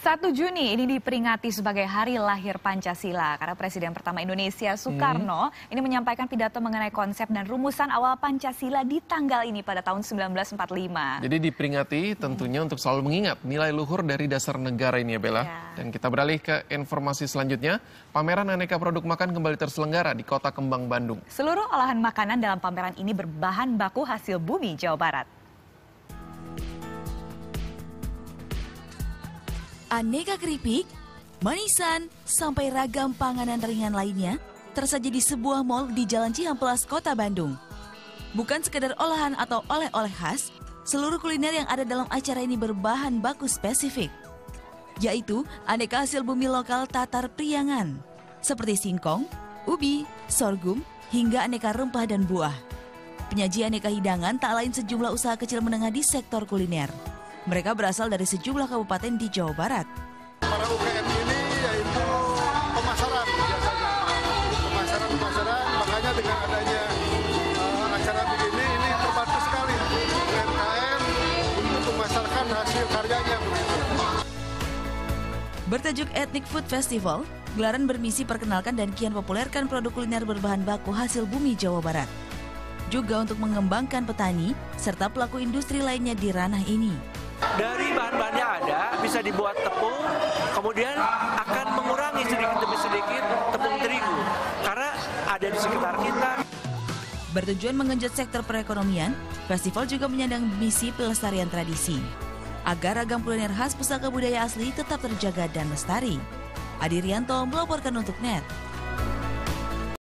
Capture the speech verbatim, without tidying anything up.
satu Juni ini diperingati sebagai hari lahir Pancasila karena Presiden pertama Indonesia Soekarno hmm. ini menyampaikan pidato mengenai konsep dan rumusan awal Pancasila di tanggal ini pada tahun seribu sembilan ratus empat puluh lima. Jadi diperingati tentunya hmm. untuk selalu mengingat nilai luhur dari dasar negara ini ya Bella. Ya. Dan kita beralih ke informasi selanjutnya. Pameran aneka produk makan kembali terselenggara di Kota Kembang, Bandung. Seluruh olahan makanan dalam pameran ini berbahan baku hasil bumi Jawa Barat. Aneka keripik, manisan, sampai ragam panganan ringan lainnya tersaji di sebuah mal di Jalan Cihampelas, Kota Bandung. Bukan sekedar olahan atau oleh-oleh khas, seluruh kuliner yang ada dalam acara ini berbahan baku spesifik, yaitu aneka hasil bumi lokal Tatar Priangan, seperti singkong, ubi, sorghum, hingga aneka rempah dan buah. Penyajian aneka hidangan tak lain sejumlah usaha kecil menengah di sektor kuliner. Mereka berasal dari sejumlah kabupaten di Jawa Barat. Para U K M ini yaitu pemasaran biasanya, pemasaran-pemasaran, makanya dengan adanya uh, acara begini ini terbantu sekali U M K M untuk memasarkan hasil karyanya. Bertajuk Ethnic Food Festival, gelaran bermisi perkenalkan dan kian populerkan produk kuliner berbahan baku hasil bumi Jawa Barat. Juga untuk mengembangkan petani serta pelaku industri lainnya di ranah ini. Dari bahan-bahannya ada, bisa dibuat tepung, kemudian akan mengurangi sedikit demi sedikit tepung terigu, karena ada di sekitar kita. Bertujuan mengenjot sektor perekonomian, festival juga menyandang misi pelestarian tradisi, agar ragam kuliner khas pusaka budaya asli tetap terjaga dan lestari. Adi Rianto melaporkan untuk N E T.